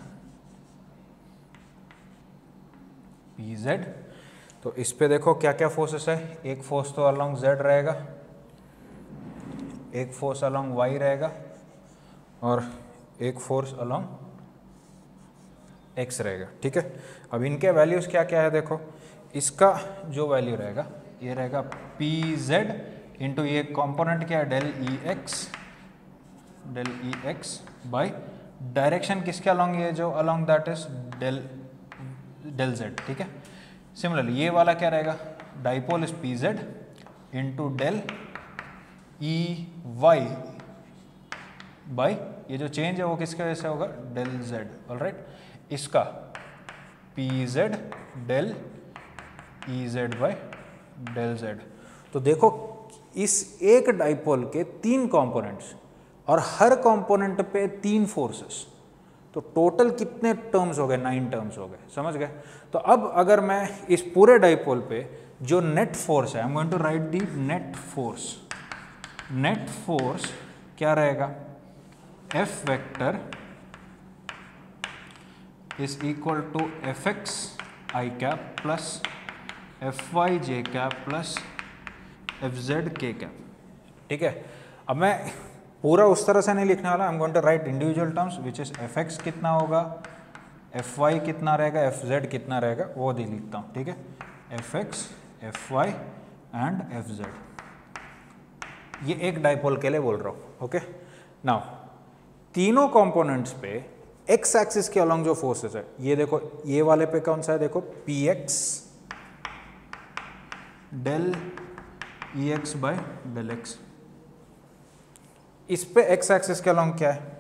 Pz. तो इस पे देखो क्या क्या फोर्सेस है, एक फोर्स तो अलॉन्ग z रहेगा, एक फोर्स अलॉन्ग y रहेगा, और एक फोर्स अलोंग एक्स रहेगा, ठीक है। अब इनके वैल्यूज़ क्या क्या है देखो, इसका जो वैल्यू रहेगा ये रहेगा पी जेड इंटू ये कॉम्पोनेंट क्या है del E x by direction किसके अलोंग, ये जो along that is del z, ठीक है। सिमिलरली ये वाला क्या रहेगा, dipole is P z into del E y by ये जो चेंज है वो किसके वजह से होगा, डेल जेड, ऑलराइट। इसका P z del E z by del z. तो देखो इस एक डाइपोल के 3 कंपोनेंट्स और हर कंपोनेंट पे 3 फोर्सेस, तो टोटल कितने टर्म्स हो गए, 9 टर्म्स हो गए, समझ गए। तो अब अगर मैं इस पूरे डाइपोल पे जो नेट फोर्स है, I am going to write the net force क्या रहेगा, F vector is equal to F x i cap plus F y j cap plus F z k cap, ठीक है। अब मैं पूरा उस तरह से नहीं लिखने वाला, I am going to write individual terms which is F x कितना होगा, एफ वाई कितना रहेगा, एफ जेड कितना रहेगा, वो दे लिखता हूँ, ठीक है। F x F y and F z, ये एक डाइपोल के लिए बोल रहा हूँ, ओके। नाउ तीनों कंपोनेंट्स पे एक्स एक्सिस के अलोंग जो फोर्सेस है, ये देखो ये वाले पे कौन सा है, देखो P x del E x by del x. इस पे एक्स एक्सिस के अलोंग क्या है,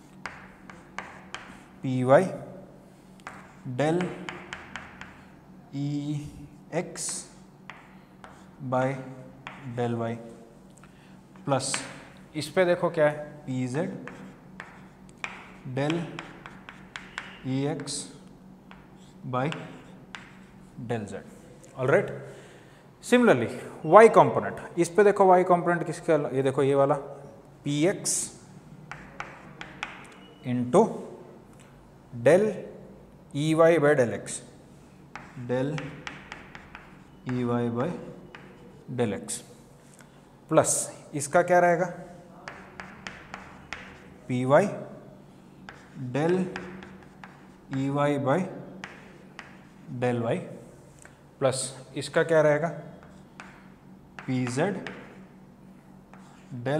P y del E x by del y plus इस पे देखो क्या है, P z del E x by del z, alright. Similarly y component, इस पे देखो y कंपोनेंट किसके, ये देखो ये वाला P x into del E y by del x, del E y by del x plus इसका क्या रहेगा, P y del E y by del y plus इसका क्या रहेगा, P z del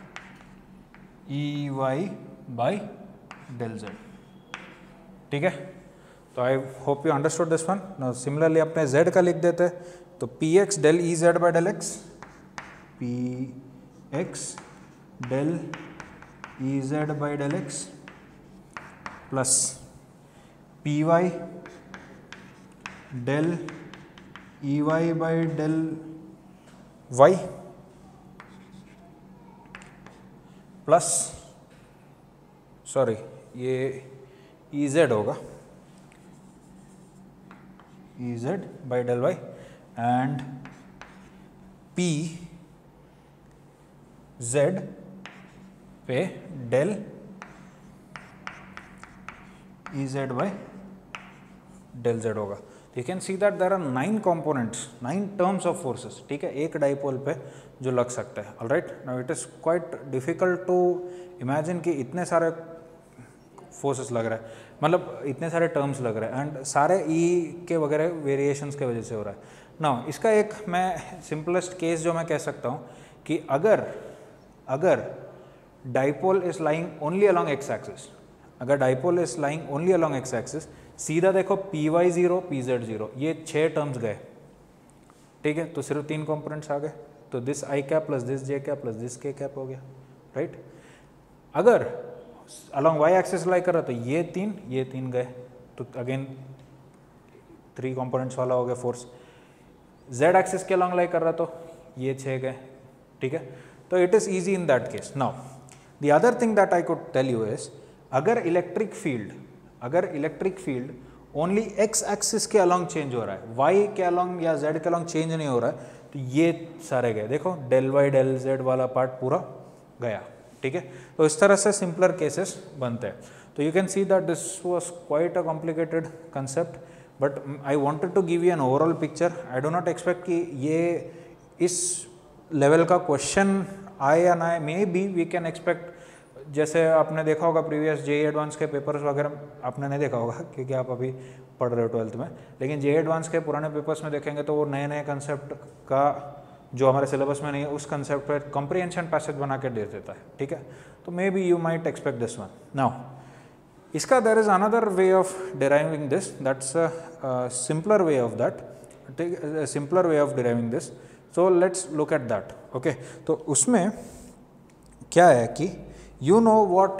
E y by del z, ठीक है। तो I hope you understood this one. Now similarly अपने z का लिख देते हैं, तो P x del E z by del x, P x del E z by del x plus P y del E y by del y plus sorry ये E z होगा, E z by del y and P z पे del E z by del z होगा। You can see that there are 9 components, 9 terms of forces, ठीक है, एक dipole पे जो लग सकता है, alright. Now it is quite difficult to imagine कि इतने सारे फोर्सेस लग रहा है, मतलब इतने सारे टर्म्स लग रहे हैं एंड सारे ई के वगैरह वेरिएशंस के वजह से हो रहा है। नाउ इसका एक मैं सिंपलेस्ट केस जो मैं कह सकता हूँ कि अगर dipole is lying only along x axis, अगर dipole is lying only along x axis, सीधा देखो पी वाई 0 पी जेड 0, ये 6 टर्म्स गए, ठीक है। तो सिर्फ 3 कंपोनेंट्स आ गए, तो this i cap plus this j cap plus this k cap हो गया, राइट। अगर अलॉन्ग वाई एक्सिस लाई कर रहा तो ये 3 गए, तो अगेन 3 कंपोनेंट्स वाला हो गया फोर्स। जेड एक्सिस के अलॉन्ग लाई कर रहा तो ये 6 गए, ठीक है। तो it is easy in that case. Now the other thing that I could tell you is, अगर electric field only x axis के अलॉन्ग चेंज हो रहा है, वाई के अलॉन्ग या जेड के अलॉन्ग चेंज नहीं हो रहा है, तो ये सारे गए, देखो डेल वाई डेल जेड वाला पार्ट पूरा गया, ठीक है। तो इस तरह से सिंपलर केसेस बनते हैं। तो you can see that this was quite a complicated concept, but I wanted to give you an overall picture. I do not expect कि ये इस लेवल का क्वेश्चन आए या ना आए, may be we can expect जैसे आपने देखा होगा प्रीवियस जेईई एडवांस के पेपर्स वगैरह आपने नहीं देखा होगा क्योंकि आप अभी पढ़ रहे हो 12th में, लेकिन जेईई एडवांस के पुराने पेपर्स में देखेंगे तो वो नए नए कंसेप्ट का जो हमारे सिलेबस में नहीं है उस कंसेप्ट पर कॉम्प्रिहेंशन पैसेज बना के दे देता है, ठीक है। तो may be you might expect this one. Now इसका there is another way of deriving this, that's simpler way of that, simpler way of deriving this, so let's look at that. Okay, तो उसमें क्या है कि you know what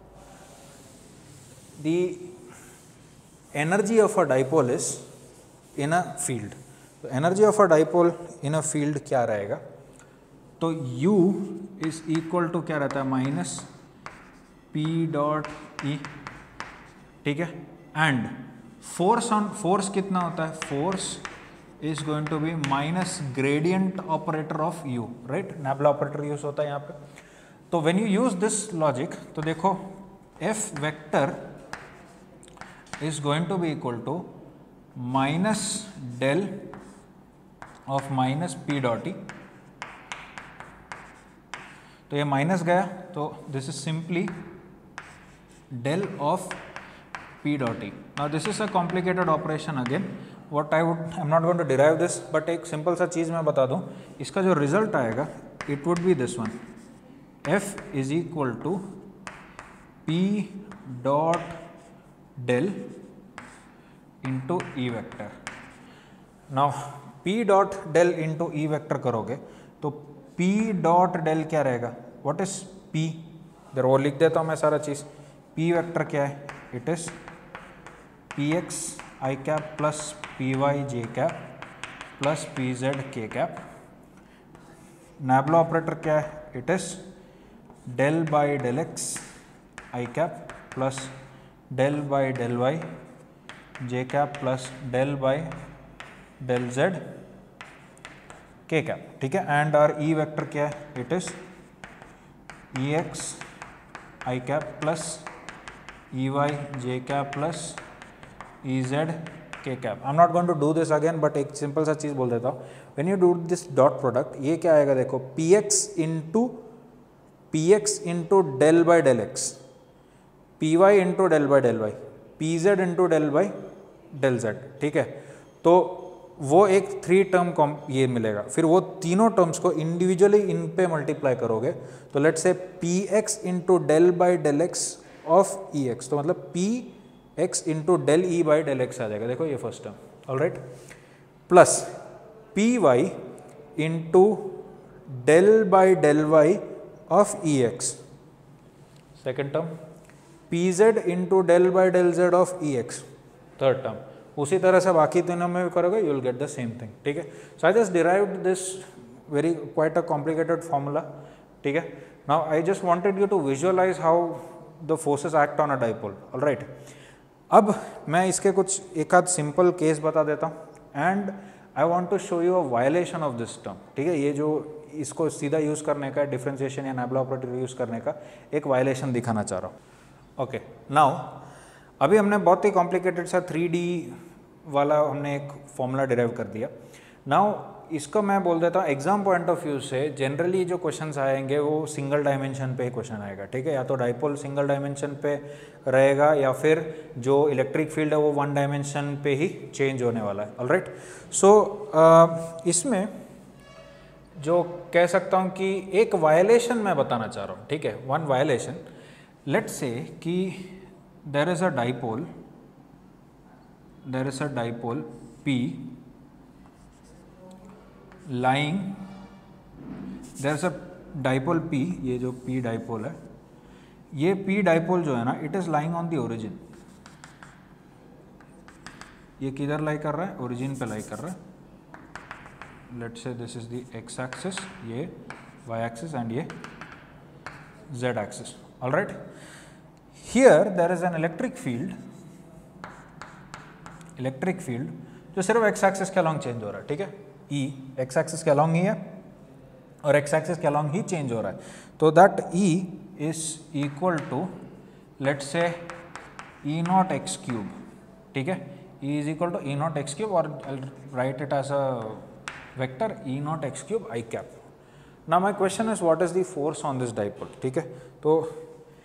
the energy of a dipole is in a field. तो energy of a dipole in a field क्या रहेगा, तो U is equal to क्या रहता है माइनस P डॉट E, ठीक है। एंड फोर्स कितना होता है, force is going to be minus gradient operator of U, right, nabla operator use होता है यहाँ पे। तो when you use this logic तो देखो F vector is going to be equal to minus del of minus P dot E। तो ये minus गया तो this is simply del of P dot E। Now this is a complicated operation again, what I am not going to derive this, but एक simple सा चीज़ मैं बता दूं, इसका जो रिजल्ट आएगा it would be this one, F is equal to P dot del into E vector। Now P dot del into E vector करोगे तो P dot del क्या रहेगा, what is P, इधर वो लिख देता हूँ मैं सारा चीज़। P वेक्टर क्या है, it is Px I cap plus Py j cap plus Pz k cap। Nabla operator क्या है, it is del by del x I cap plus del by del y j cap plus del by del z k cap, ठीक है। And R E vector क्या है, it is E x i cap plus E y j cap plus E z k cap. I am not going to do this again, but एक simple सा चीज़ बोल देता हूँ, when you do this dot product ये क्या आएगा, देखो P x into del by del x, P y into del by del y, P z into del by del z, ठीक है। तो वो एक 3 टर्म ये मिलेगा, फिर वो तीनों टर्म्स को इंडिविजुअली इन पे मल्टीप्लाई करोगे तो let's say P x into del by del x of E x, तो मतलब P x into del E by del x आ जाएगा, देखो ये first term, alright, plus P y into del by del y of E x, second term, P z into del by del z of E x, third term. उसी तरह से बाकी तीनों में भी करोगे, you will get the same thing, ठीक है। So I just derived this very quite a complicated formula, ठीक है। Now I just wanted you to visualize how the forces act on a dipole, alright. अब मैं इसके कुछ एक आध सिंपल केस बता देता हूँ and I want to show you a violation of this term, ठीक है। ये जो इसको सीधा यूज़ करने का, डिफरेंशिएशन या नैबला ऑपरेटर यूज़ करने का एक वायलेशन दिखाना चाह रहा हूँ। ओके, नाउ अभी हमने बहुत ही कॉम्प्लिकेटेड सा 3D वाला हमने एक फॉर्मूला डिराइव कर दिया। नाउ इसको मैं बोल देता हूँ एग्जाम पॉइंट ऑफ व्यू से जनरली जो क्वेश्चंस आएंगे वो सिंगल डायमेंशन पे ही क्वेश्चन आएगा, ठीक है। या तो डाइपोल सिंगल डायमेंशन पे रहेगा या फिर जो इलेक्ट्रिक फील्ड है वो 1 डायमेंशन पे ही चेंज होने वाला है, ऑलराइट। सो इसमें जो कह सकता हूँ कि एक वायलेशन मैं बताना चाह रहा हूँ, ठीक है। 1 वायलेशन, लेट्स से कि there is a dipole P lying, there is a dipole P, ये जो P dipole है, ये P dipole जो है ना, it is lying on the origin। ये किधर लाई कर रहा है, ओरिजिन पे लाई कर रहा है। Let's say this is the x axis, ये y एक्सिस एंड ये z axis, alright. Here there is an electric field जो सिर्फ x एक्सिस के अलॉन्ग चेंज हो रहा है, ठीक है। E x एक्सिस के अलॉन्ग ही है और x एक्सिस के अलॉन्ग ही चेंज हो रहा है, तो that E is equal to let's say E nought x cube, ठीक है। E is equal to E nought x cube और write it as a vector E nought x cube I cap. Now my question is what is the force on this dipole, ठीक है। तो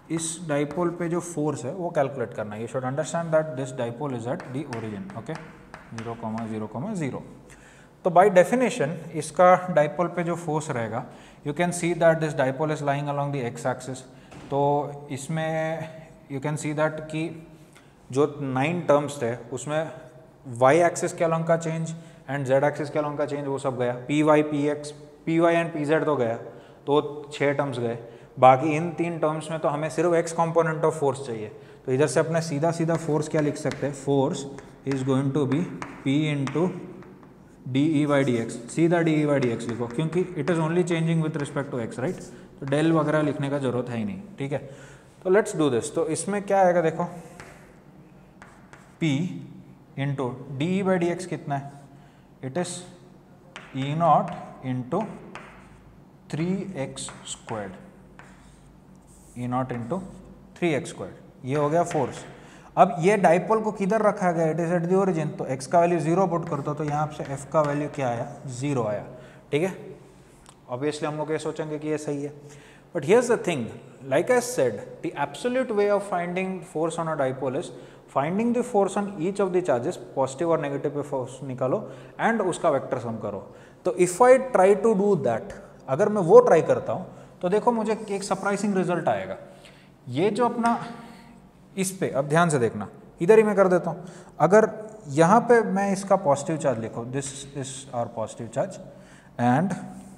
इस dipole पे जो force है वो calculate करना है। You should understand that this dipole is at the origin, okay, 0,0,0। तो बाय डेफिनेशन इसका डाइपोल पे जो फोर्स रहेगा, you can see that this dipole is lying along the x axis. तो इसमें यू कैन सी दैट कि जो 9 terms थे उसमें वाई एक्सिस के अलोंग का चेंज एंड जेड एक्सिस के अलोंग का चेंज वो सब गया, P y P x, P y and P z तो गया, तो 6 टर्म्स गए। बाकी इन 3 टर्म्स में तो हमें सिर्फ एक्स कॉम्पोनेंट ऑफ फोर्स चाहिए। तो इधर से अपने सीधा सीधा फोर्स क्या लिख सकते हैं, force is going to be P into d E by d x. सीधा d E by d x लिखो, क्योंकि it is only changing with respect to x, right. तो डेल वगैरह लिखने का जरूरत है ही नहीं, ठीक है। तो लेट्स डू दिस। तो इसमें क्या आएगा देखो, P into d E by d x कितना है, it is E not into 3x squared, E not into 3x squared. ये हो गया फोर्स। अब ये डाइपोल को किधर रखा गया, it is at the origin, तो x का वैल्यू 0 पुट कर दो, तो यहाँ से f का वैल्यू क्या आया, 0 आया, ठीक है। ऑब्वियसली हम लोग ये सोचेंगे कि ये सही है, but here's the thing, like I said, the absolute way of finding force on a dipole is finding the force on each of the charges, positive और नेगेटिव पे फोर्स निकालो एंड उसका वेक्टर सम करो। तो if I try to do that, अगर मैं वो try करता हूँ तो देखो मुझे एक सरप्राइजिंग रिजल्ट आएगा। ये जो अपना इस पे, अब ध्यान से देखना, इधर ही मैं कर देता हूँ। अगर यहाँ पे मैं इसका पॉजिटिव चार्ज लिखो, this is our positive charge and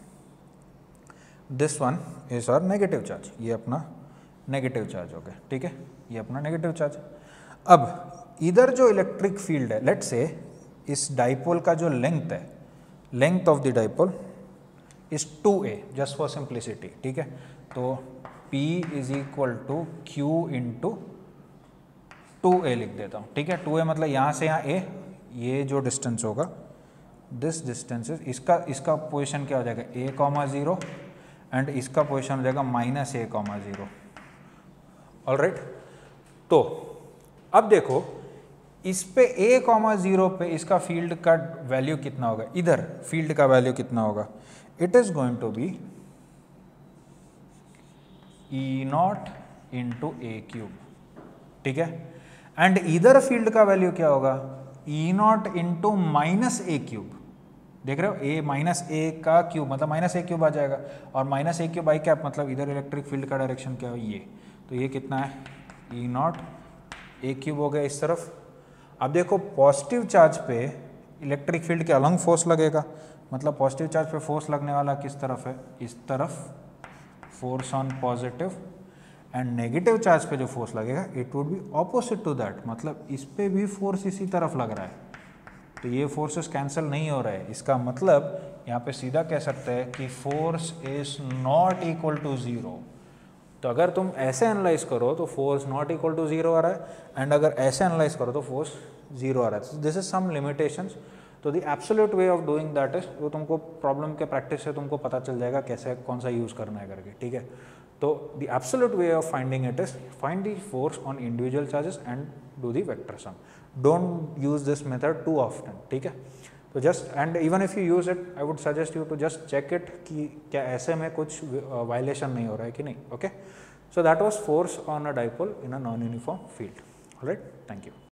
this one is our negative charge, ये अपना नेगेटिव चार्ज हो गया, ठीक है, ये अपना नेगेटिव चार्ज। अब इधर जो इलेक्ट्रिक फील्ड है, लेट्स से इस डाइपोल का जो लेंथ है, length of the dipole is 2a, just for simplicity, ठीक है। तो P is equal to Q into 2a लिख देता हूँ, ठीक है। 2a मतलब यहाँ से यहाँ a, ये जो डिस्टेंस होगा, दिस डिस्टेंस इज, इसका पोजिशन क्या हो जाएगा, a,0 एंड इसका पोजिशन हो जाएगा -a,0, ऑलराइट। तो अब देखो इस पे a,0 पे इसका फील्ड का वैल्यू कितना होगा, इधर फील्ड का वैल्यू कितना होगा, it is going to be E not into a cube, ठीक है। एंड इधर फील्ड का वैल्यू क्या होगा, E not into -a cube, देख रहे हो, a माइनस ए का क्यूब मतलब -a क्यूब आ जाएगा, और -a क्यूब आई कैप मतलब इधर इलेक्ट्रिक फील्ड का डायरेक्शन क्या है, ये, तो ये कितना है, ई नॉट ए क्यूब हो गया इस तरफ। अब देखो पॉजिटिव चार्ज पे इलेक्ट्रिक फील्ड के अलग फोर्स लगेगा, मतलब पॉजिटिव चार्ज पे फोर्स लगने वाला किस तरफ है, इस तरफ, force on positive, and negative charge पे जो फोर्स लगेगा it would be opposite to that, मतलब इस पे भी फोर्स इसी तरफ लग रहा है, तो ये फोर्सेस कैंसिल नहीं हो रहे हैं। इसका मतलब यहाँ पे सीधा कह सकते हैं कि force is not equal to 0। तो अगर तुम ऐसे एनालाइज करो तो फोर्स नॉट इक्वल टू 0 आ रहा है, एंड अगर ऐसे एनालाइज करो तो फोर्स 0 आ रहा है। This is some limitations. तो the absolute way of doing that is, वो तुमको प्रॉब्लम के प्रैक्टिस से तुमको पता चल जाएगा कैसे कौन सा यूज़ करना है करके, ठीक है। तो the absolute way of finding it is find the force on individual charges and do the vector sum. Don't use this method too often, ठीक है। तो just, and even if you use it, I would suggest you to just check it कि क्या ऐसे में कुछ violation नहीं हो रहा है कि नहीं, okay. So that was force on a dipole in a non-uniform field. All right, thank you.